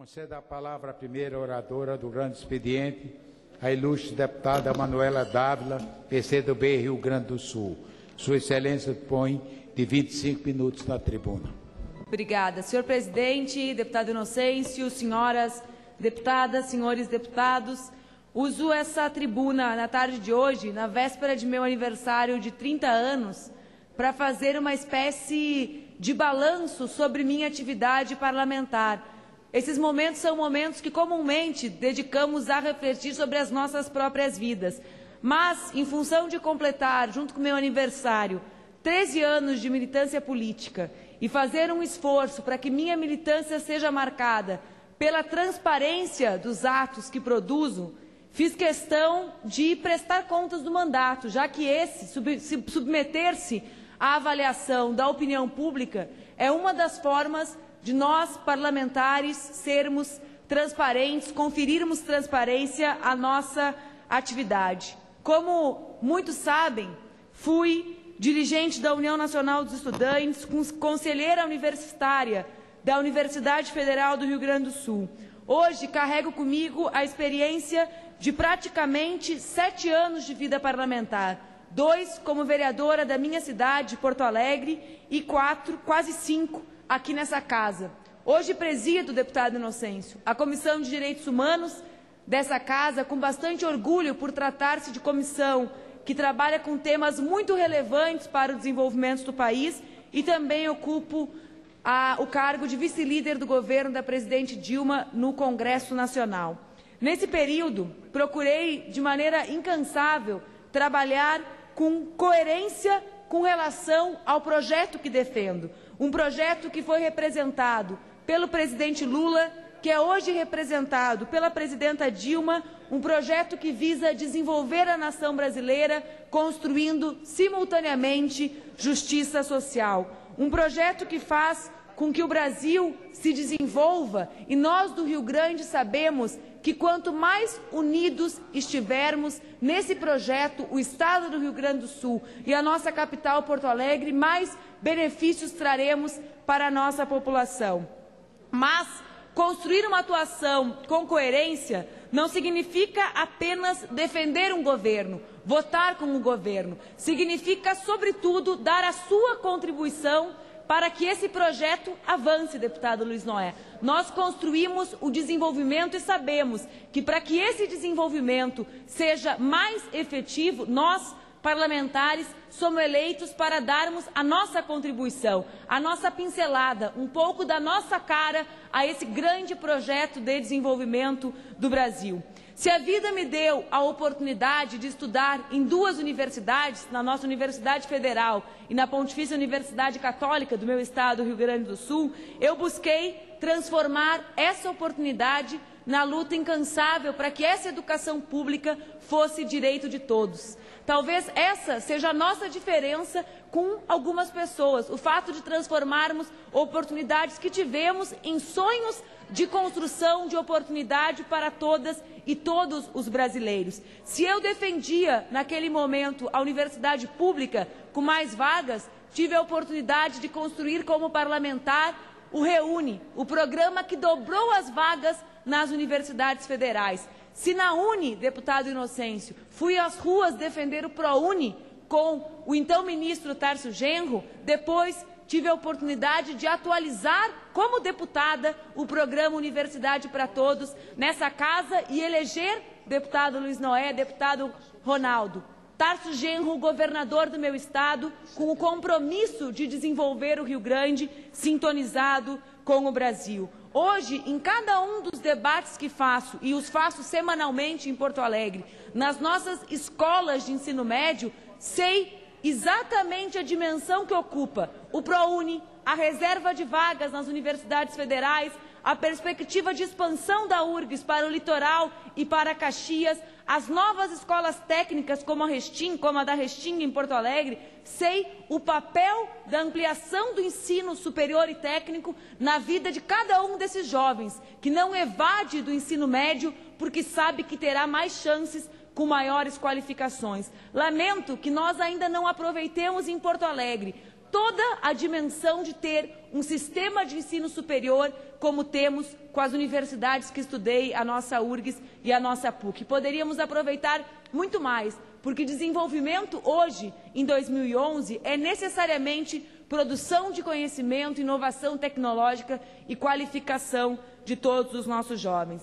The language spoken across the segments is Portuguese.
Conceda a palavra à primeira oradora do grande expediente, a ilustre deputada Manuela Dávila, PCdoB, Rio Grande do Sul. Sua Excelência dispõe de 25 minutos na tribuna. Obrigada. Senhor presidente, deputado Inocêncio, senhoras deputadas, senhores deputados, uso essa tribuna na tarde de hoje, na véspera de meu aniversário de 30 anos, para fazer uma espécie de balanço sobre minha atividade parlamentar. Esses momentos são momentos que comumente dedicamos a refletir sobre as nossas próprias vidas. Mas, em função de completar, junto com o meu aniversário, 13 anos de militância política e fazer um esforço para que minha militância seja marcada pela transparência dos atos que produzo, fiz questão de prestar contas do mandato, já que submeter-se à avaliação da opinião pública é uma das formas de nós, parlamentares, sermos transparentes, conferirmos transparência à nossa atividade. Como muitos sabem, fui dirigente da União Nacional dos Estudantes, conselheira universitária da Universidade Federal do Rio Grande do Sul. Hoje carrego comigo a experiência de praticamente 7 anos de vida parlamentar, 2 como vereadora da minha cidade, Porto Alegre, e 4, quase 5, aqui nessa casa. Hoje presido, deputado Inocêncio, a Comissão de Direitos Humanos dessa casa, com bastante orgulho por tratar-se de comissão que trabalha com temas muito relevantes para o desenvolvimento do país, e também ocupo o cargo de vice-líder do governo da presidente Dilma no Congresso Nacional. Nesse período, procurei de maneira incansável trabalhar com coerência com relação ao projeto que defendo. Um projeto que foi representado pelo presidente Lula, que é hoje representado pela presidenta Dilma, um projeto que visa desenvolver a nação brasileira, construindo simultaneamente justiça social. Um projeto que faz com que o Brasil se desenvolva, e nós do Rio Grande sabemos que quanto mais unidos estivermos nesse projeto, o Estado do Rio Grande do Sul e a nossa capital, Porto Alegre, mais benefícios traremos para a nossa população. Mas construir uma atuação com coerência não significa apenas defender um governo, votar com o governo. Significa, sobretudo, dar a sua contribuição para que esse projeto avance, deputado Luiz Noé. Nós construímos o desenvolvimento e sabemos que para que esse desenvolvimento seja mais efetivo, nós, parlamentares, somos eleitos para darmos a nossa contribuição, a nossa pincelada, um pouco da nossa cara a esse grande projeto de desenvolvimento do Brasil. Se a vida me deu a oportunidade de estudar em 2 universidades, na nossa Universidade Federal e na Pontifícia Universidade Católica do meu estado, Rio Grande do Sul, eu busquei transformar essa oportunidade na luta incansável para que essa educação pública fosse direito de todos. Talvez essa seja a nossa diferença com algumas pessoas, o fato de transformarmos oportunidades que tivemos em sonhos de construção de oportunidade para todas e todos os brasileiros. Se eu defendia, naquele momento, a universidade pública com mais vagas, tive a oportunidade de construir como parlamentar o REUNE, o programa que dobrou as vagas nas universidades federais. Se na UNE, deputado Inocêncio, fui às ruas defender o ProUni com o então ministro Tarso Genro, depois tive a oportunidade de atualizar como deputada o programa Universidade para Todos nessa casa e eleger, deputado Luiz Noé, deputado Ronaldo, Tarso Genro, governador do meu estado, com o compromisso de desenvolver o Rio Grande sintonizado com o Brasil. Hoje, em cada um dos debates que faço, e os faço semanalmente em Porto Alegre, nas nossas escolas de ensino médio, sei exatamente a dimensão que ocupa o ProUni, a reserva de vagas nas universidades federais, a perspectiva de expansão da URGS para o litoral e para Caxias, as novas escolas técnicas como a da Restinga em Porto Alegre. Sei o papel da ampliação do ensino superior e técnico na vida de cada um desses jovens, que não evade do ensino médio porque sabe que terá mais chances com maiores qualificações. Lamento que nós ainda não aproveitemos em Porto Alegre toda a dimensão de ter um sistema de ensino superior como temos com as universidades que estudei, a nossa URGS e a nossa PUC. Poderíamos aproveitar muito mais, porque desenvolvimento hoje, em 2011, é necessariamente produção de conhecimento, inovação tecnológica e qualificação de todos os nossos jovens.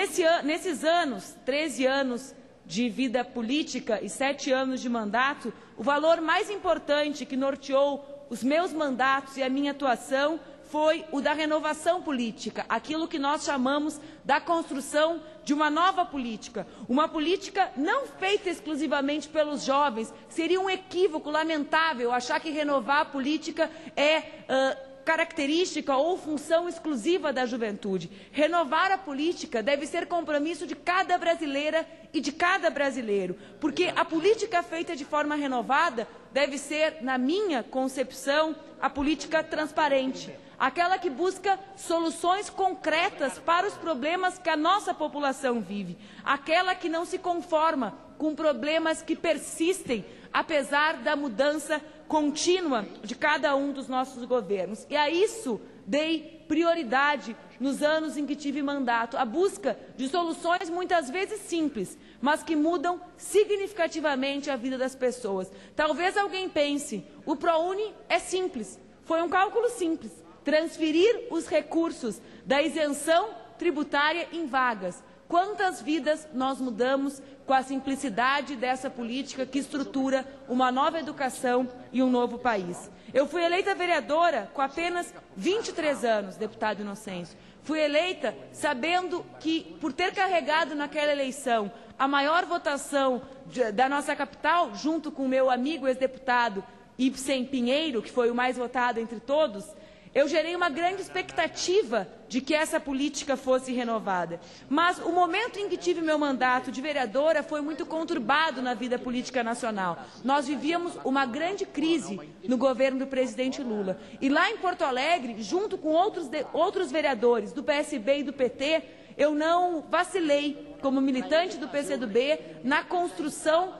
Nesses anos, 13 anos de vida política e 7 anos de mandato, o valor mais importante que norteou os meus mandatos e a minha atuação foi o da renovação política, aquilo que nós chamamos da construção de uma nova política. Uma política não feita exclusivamente pelos jovens. Seria um equívoco lamentável achar que renovar a política é característica ou função exclusiva da juventude. Renovar a política deve ser compromisso de cada brasileira e de cada brasileiro, porque a política feita de forma renovada deve ser, na minha concepção, a política transparente, aquela que busca soluções concretas para os problemas que a nossa população vive, aquela que não se conforma com problemas que persistem, apesar da mudança contínua de cada um dos nossos governos. E a isso dei prioridade nos anos em que tive mandato, a busca de soluções muitas vezes simples, mas que mudam significativamente a vida das pessoas. Talvez alguém pense, o ProUni é simples, foi um cálculo simples, transferir os recursos da isenção tributária em vagas. Quantas vidas nós mudamos com a simplicidade dessa política que estrutura uma nova educação e um novo país. Eu fui eleita vereadora com apenas 23 anos, deputado Inocêncio. Fui eleita sabendo que, por ter carregado naquela eleição a maior votação da nossa capital, junto com o meu amigo ex-deputado Ibsen Pinheiro, que foi o mais votado entre todos, eu gerei uma grande expectativa de que essa política fosse renovada. Mas o momento em que tive meu mandato de vereadora foi muito conturbado na vida política nacional. Nós vivíamos uma grande crise no governo do presidente Lula. E lá em Porto Alegre, junto com outros vereadores do PSB e do PT, eu não vacilei, como militante do PCdoB, na construção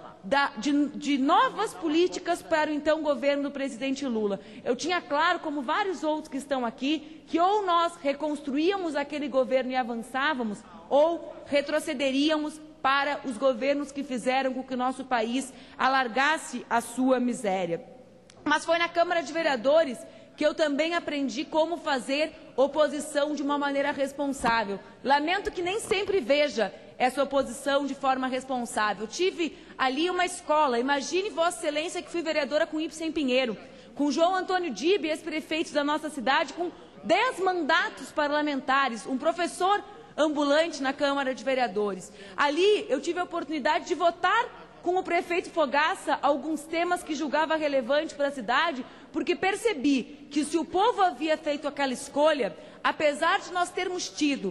de novas políticas para o então governo do presidente Lula. Eu tinha claro, como vários outros que estão aqui, que ou nós reconstruíamos aquele governo e avançávamos, ou retrocederíamos para os governos que fizeram com que o nosso país alargasse a sua miséria. Mas foi na Câmara de Vereadores que eu também aprendi como fazer oposição de uma maneira responsável. Lamento que nem sempre veja essa oposição de forma responsável. Tive ali uma escola, imagine Vossa Excelência que fui vereadora com Ibsen Pinheiro, com João Antônio Dib, ex-prefeito da nossa cidade, com 10 mandatos parlamentares, um professor ambulante na Câmara de Vereadores. Ali eu tive a oportunidade de votar com o prefeito Fogaça alguns temas que julgava relevante para a cidade, porque percebi que se o povo havia feito aquela escolha, apesar de nós termos tido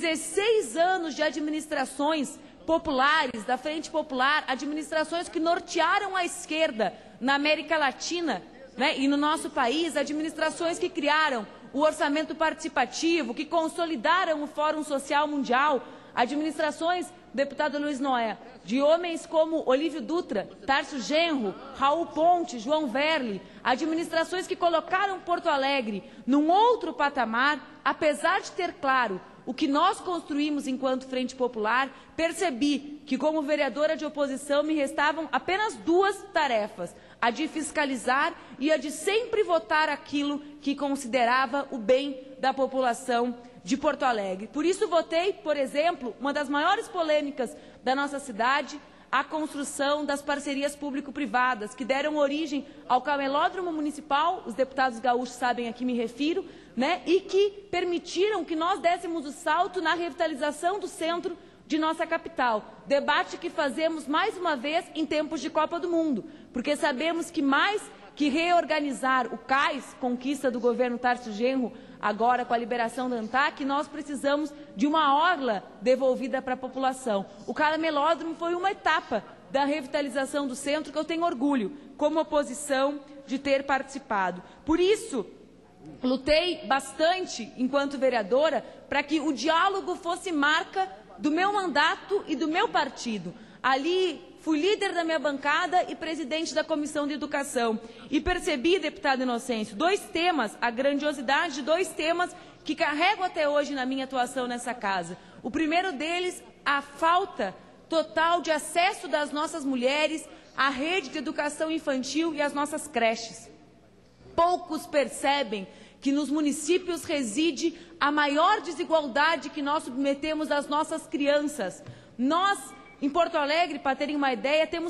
16 anos de administrações populares, da Frente Popular, administrações que nortearam a esquerda na América Latina, né, e no nosso país, administrações que criaram o orçamento participativo, que consolidaram o Fórum Social Mundial, administrações, deputado Luiz Noé, de homens como Olívio Dutra, Tarso Genro, Raul Ponte, João Verli, administrações que colocaram Porto Alegre num outro patamar, apesar de ter claro o que nós construímos enquanto Frente Popular, percebi que, como vereadora de oposição, me restavam apenas 2 tarefas, a de fiscalizar e a de sempre votar aquilo que considerava o bem da população de Porto Alegre. Por isso votei, por exemplo, uma das maiores polêmicas da nossa cidade, a construção das parcerias público-privadas, que deram origem ao camelódromo municipal, os deputados gaúchos sabem a que me refiro, né, e que permitiram que nós dessemos o salto na revitalização do centro de nossa capital. Debate que fazemos mais uma vez em tempos de Copa do Mundo, porque sabemos que mais que reorganizar o cais, conquista do governo Tarso Genro, agora com a liberação da ANTAC, nós precisamos de uma orla devolvida para a população. O camelódromo foi uma etapa da revitalização do centro que eu tenho orgulho, como oposição, de ter participado. Por isso, lutei bastante, enquanto vereadora, para que o diálogo fosse marca do meu mandato e do meu partido. Ali fui líder da minha bancada e presidente da Comissão de Educação. E percebi, deputado Inocêncio, dois temas, a grandiosidade de dois temas que carrego até hoje na minha atuação nessa casa. O primeiro deles, a falta total de acesso das nossas mulheres à rede de educação infantil e às nossas creches. Poucos percebem que nos municípios reside a maior desigualdade que nós submetemos às nossas crianças. Nós, em Porto Alegre, para terem uma ideia, temos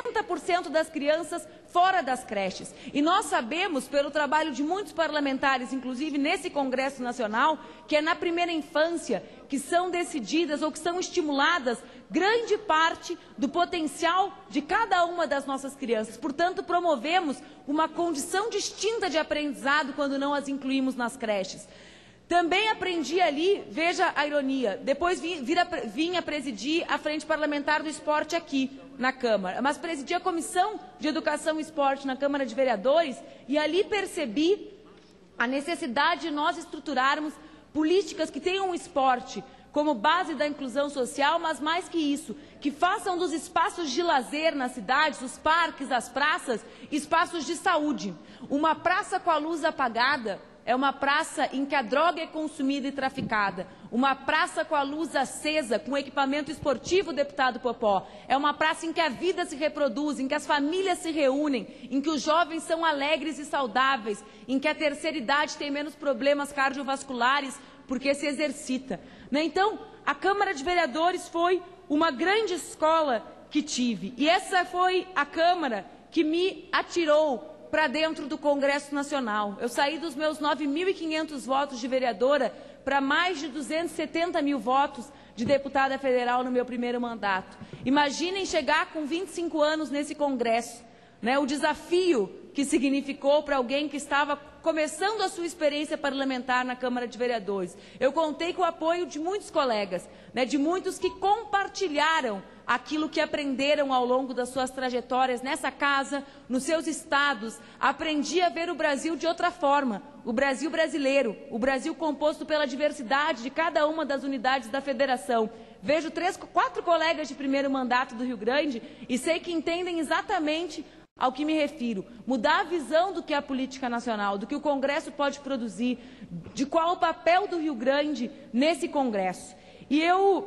70% das crianças fora das creches. E nós sabemos, pelo trabalho de muitos parlamentares, inclusive nesse Congresso Nacional, que é na primeira infância que são decididas ou que são estimuladas grande parte do potencial de cada uma das nossas crianças. Portanto, promovemos uma condição distinta de aprendizado quando não as incluímos nas creches. Também aprendi ali, veja a ironia, depois vim a presidir a Frente Parlamentar do Esporte aqui na Câmara, mas presidi a Comissão de Educação e Esporte na Câmara de Vereadores e ali percebi a necessidade de nós estruturarmos políticas que tenham o esporte como base da inclusão social, mas mais que isso, que façam dos espaços de lazer nas cidades, os parques, as praças, espaços de saúde. Uma praça com a luz apagada é uma praça em que a droga é consumida e traficada. Uma praça com a luz acesa, com equipamento esportivo, deputado Popó, é uma praça em que a vida se reproduz, em que as famílias se reúnem, em que os jovens são alegres e saudáveis, em que a terceira idade tem menos problemas cardiovasculares porque se exercita. Então, a Câmara de Vereadores foi uma grande escola que tive. E essa foi a Câmara que me atirou para dentro do Congresso Nacional. Eu saí dos meus 9.500 votos de vereadora para mais de 270 mil votos de deputada federal no meu primeiro mandato. Imaginem chegar com 25 anos nesse Congresso, né? O desafio que significou para alguém que estava começando a sua experiência parlamentar na Câmara de Vereadores. Eu contei com o apoio de muitos colegas, né? De muitos que compartilharam aquilo que aprenderam ao longo das suas trajetórias nessa casa, nos seus estados. Aprendi a ver o Brasil de outra forma, o Brasil brasileiro, o Brasil composto pela diversidade de cada uma das unidades da federação. Vejo 4 colegas de primeiro mandato do Rio Grande e sei que entendem exatamente ao que me refiro. Mudar a visão do que é a política nacional, do que o Congresso pode produzir, de qual o papel do Rio Grande nesse Congresso. E eu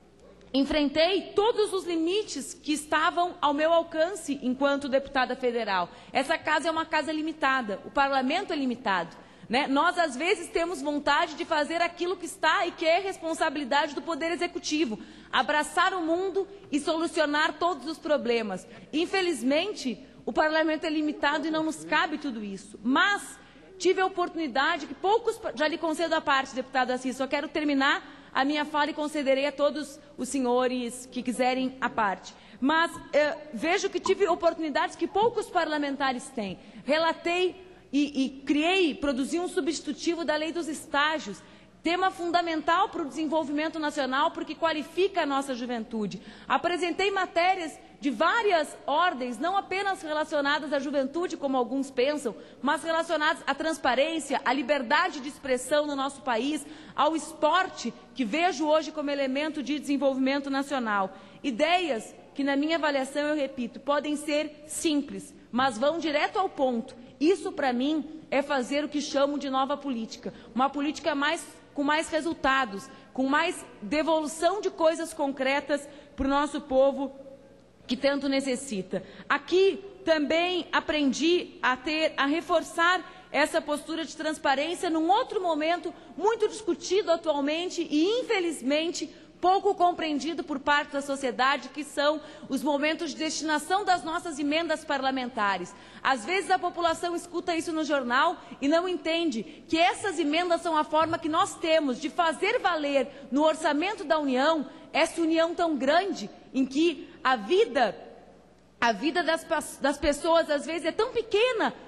enfrentei todos os limites que estavam ao meu alcance enquanto deputada federal. Essa casa é uma casa limitada, o parlamento é limitado, né? Nós, às vezes, temos vontade de fazer aquilo que está e que é responsabilidade do Poder Executivo, abraçar o mundo e solucionar todos os problemas. Infelizmente, o parlamento é limitado e não nos cabe tudo isso. Mas tive a oportunidade que poucos... Já lhe concedo a parte, deputado Assis, só quero terminar a minha fala e concederei a todos os senhores que quiserem a parte. Mas vejo que tive oportunidades que poucos parlamentares têm. Relatei produzi um substitutivo da lei dos estágios, tema fundamental para o desenvolvimento nacional, porque qualifica a nossa juventude. Apresentei matérias de várias ordens, não apenas relacionadas à juventude, como alguns pensam, mas relacionadas à transparência, à liberdade de expressão no nosso país, ao esporte, que vejo hoje como elemento de desenvolvimento nacional. Ideias que, na minha avaliação, eu repito, podem ser simples, mas vão direto ao ponto. Isso, para mim, é fazer o que chamo de nova política. Uma política com mais resultados, com mais devolução de coisas concretas para o nosso povo que tanto necessita. Aqui também aprendi a reforçar essa postura de transparência num outro momento muito discutido atualmente e, infelizmente, pouco compreendido por parte da sociedade, que são os momentos de destinação das nossas emendas parlamentares. Às vezes a população escuta isso no jornal e não entende que essas emendas são a forma que nós temos de fazer valer no orçamento da União essa união tão grande em que a vida das pessoas às vezes é tão pequena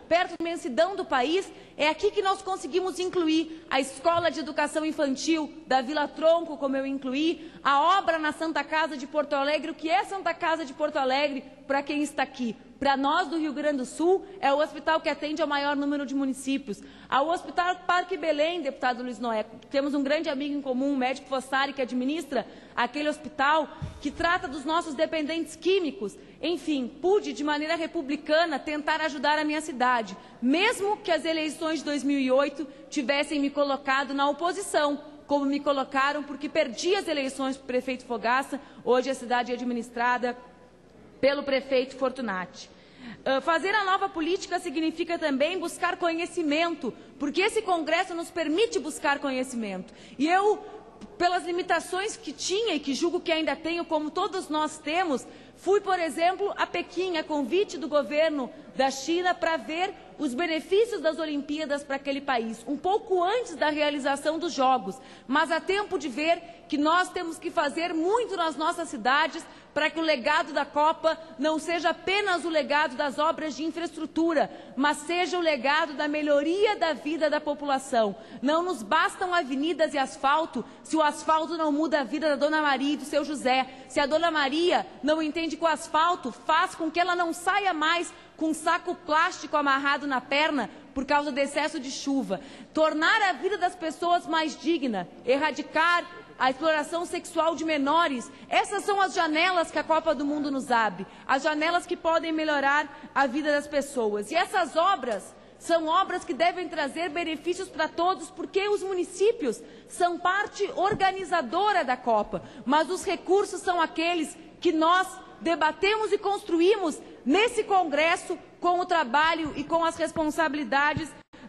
perto da imensidão do país, é aqui que nós conseguimos incluir a Escola de Educação Infantil da Vila Tronco, como eu incluí, a obra na Santa Casa de Porto Alegre. O que é Santa Casa de Porto Alegre para quem está aqui? Para nós do Rio Grande do Sul, é o hospital que atende ao maior número de municípios. Ao Hospital Parque Belém, deputado Luiz Noé, temos um grande amigo em comum, o médico Fossari, que administra aquele hospital, que trata dos nossos dependentes químicos. Enfim, pude, de maneira republicana, tentar ajudar a minha cidade, mesmo que as eleições de 2008 tivessem me colocado na oposição, como me colocaram, porque perdi as eleições para o prefeito Fogaça. Hoje a cidade é administrada pelo prefeito Fortunati. Fazer a nova política significa também buscar conhecimento, porque esse Congresso nos permite buscar conhecimento. E eu, pelas limitações que tinha e que julgo que ainda tenho, como todos nós temos, fui, por exemplo, a Pequim, a convite do governo da China, para ver os benefícios das Olimpíadas para aquele país, um pouco antes da realização dos Jogos, mas há tempo de ver que nós temos que fazer muito nas nossas cidades para que o legado da Copa não seja apenas o legado das obras de infraestrutura, mas seja o legado da melhoria da vida da população. Não nos bastam avenidas e asfalto se o asfalto não muda a vida da Dona Maria e do seu José. Se a Dona Maria não entende que o asfalto faz com que ela não saia mais com um saco plástico amarrado na perna por causa do excesso de chuva. Tornar a vida das pessoas mais digna, erradicar a exploração sexual de menores, essas são as janelas que a Copa do Mundo nos abre, as janelas que podem melhorar a vida das pessoas. E essas obras são obras que devem trazer benefícios para todos, porque os municípios são parte organizadora da Copa, mas os recursos são aqueles que nós debatemos e construímos nesse Congresso com o trabalho e com as responsabilidades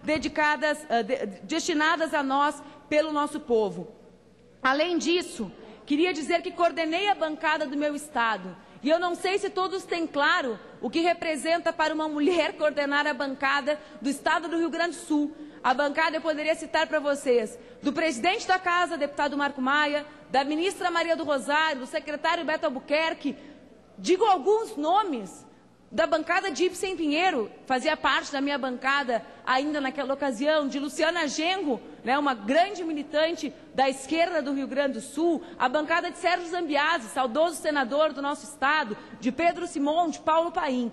destinadas a nós pelo nosso povo. Além disso, queria dizer que coordenei a bancada do meu estado. E eu não sei se todos têm claro o que representa para uma mulher coordenar a bancada do estado do Rio Grande do Sul. A bancada eu poderia citar para vocês do presidente da Casa, deputado Marco Maia, da ministra Maria do Rosário, do secretário Beto Albuquerque. Digo alguns nomes da bancada de Ibsen Pinheiro, fazia parte da minha bancada ainda naquela ocasião, de Luciana Genro, né, uma grande militante da esquerda do Rio Grande do Sul, a bancada de Sérgio Zambiase, saudoso senador do nosso estado, de Pedro Simon, de Paulo Paim.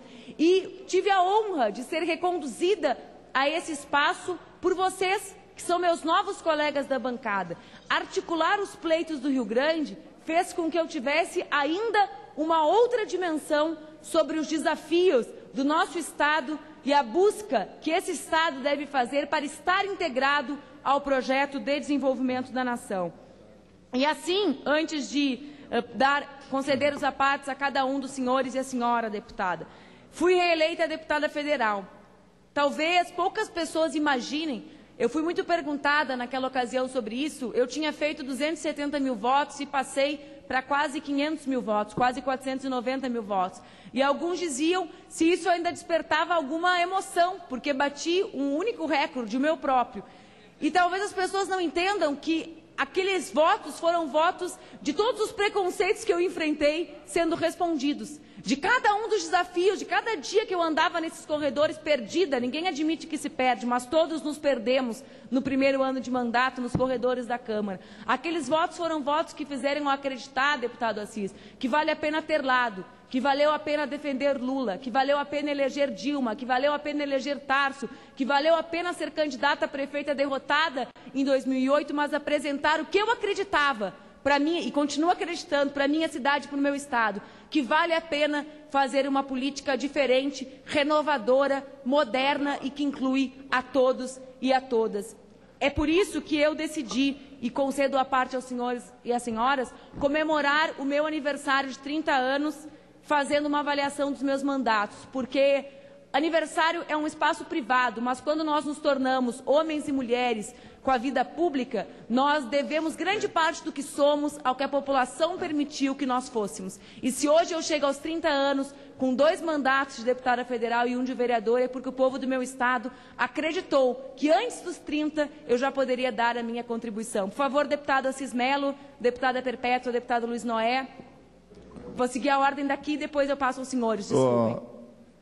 E tive a honra de ser reconduzida a esse espaço por vocês, que são meus novos colegas da bancada. Articular os pleitos do Rio Grande fez com que eu tivesse ainda uma outra dimensão sobre os desafios do nosso Estado e a busca que esse Estado deve fazer para estar integrado ao projeto de desenvolvimento da nação. E assim, antes de conceder os apartes a cada um dos senhores e a senhora deputada, fui reeleita deputada federal. Talvez poucas pessoas imaginem, eu fui muito perguntada naquela ocasião sobre isso, eu tinha feito 270 mil votos e passei para quase 500 mil votos, quase 490 mil votos. E alguns diziam se isso ainda despertava alguma emoção, porque bati um único recorde, o meu próprio. E talvez as pessoas não entendam que aqueles votos foram votos de todos os preconceitos que eu enfrentei sendo respondidos. De cada um dos desafios, de cada dia que eu andava nesses corredores perdida, ninguém admite que se perde, mas todos nos perdemos no primeiro ano de mandato nos corredores da Câmara. Aqueles votos foram votos que fizeram eu acreditar, deputado Assis, que vale a pena ter lado, que valeu a pena defender Lula, que valeu a pena eleger Dilma, que valeu a pena eleger Tarso, que valeu a pena ser candidata a prefeita derrotada em 2008, mas apresentar o que eu acreditava para mim, e continuo acreditando, para a minha cidade e para o meu estado, que vale a pena fazer uma política diferente, renovadora, moderna e que inclui a todos e a todas. É por isso que eu decidi, e concedo a parte aos senhores e às senhoras, comemorar o meu aniversário de 30 anos fazendo uma avaliação dos meus mandatos, porque aniversário é um espaço privado, mas quando nós nos tornamos homens e mulheres com a vida pública, nós devemos grande parte do que somos ao que a população permitiu que nós fôssemos. E se hoje eu chego aos 30 anos com 2 mandatos de deputada federal e 1 de vereador, é porque o povo do meu estado acreditou que antes dos 30 eu já poderia dar a minha contribuição. Por favor, deputado Assis Melo, deputada Perpétua, deputado Luiz Noé, vou seguir a ordem daqui e depois eu passo aos senhores, desculpem.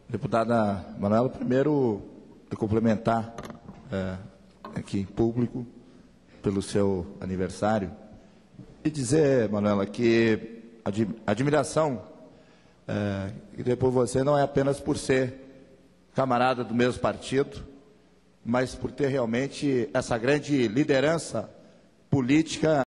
Deputada Manuela, primeiro, eu complementar aqui em público pelo seu aniversário e dizer, Manuela, que a admiração que tenho por você não é apenas por ser camarada do mesmo partido, mas por ter realmente essa grande liderança política